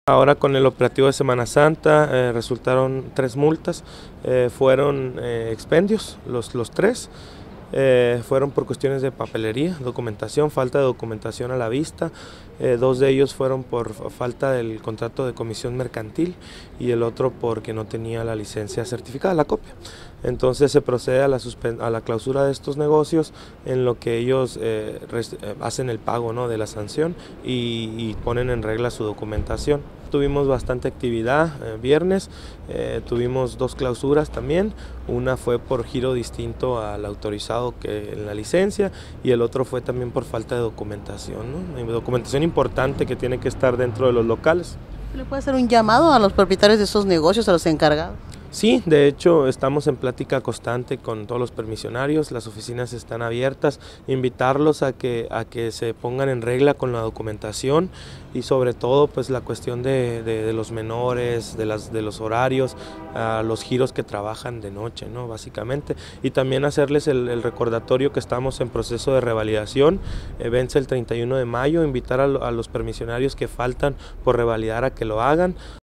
Ahora con el operativo de Semana Santa resultaron 3 multas, fueron expendios, los 3. Fueron por cuestiones de papelería, documentación, falta de documentación a la vista. 2 de ellos fueron por falta del contrato de comisión mercantil y el otro porque no tenía la licencia certificada, la copia. Entonces se procede a la clausura de estos negocios, en lo que ellos hacen el pago, ¿no?, de la sanción y ponen en regla su documentación. Tuvimos bastante actividad viernes, tuvimos 2 clausuras también, una fue por giro distinto al autorizado que en la licencia y el otro fue también por falta de documentación, ¿no? Documentación importante que tiene que estar dentro de los locales. ¿Le puede hacer un llamado a los propietarios de esos negocios, a los encargados? Sí, de hecho estamos en plática constante con todos los permisionarios, las oficinas están abiertas, invitarlos a que se pongan en regla con la documentación y sobre todo pues la cuestión de los menores, de los horarios, los giros que trabajan de noche, ¿no?, básicamente, y también hacerles el recordatorio que estamos en proceso de revalidación, vence el 31 de mayo, invitar a los permisionarios que faltan por revalidar a que lo hagan.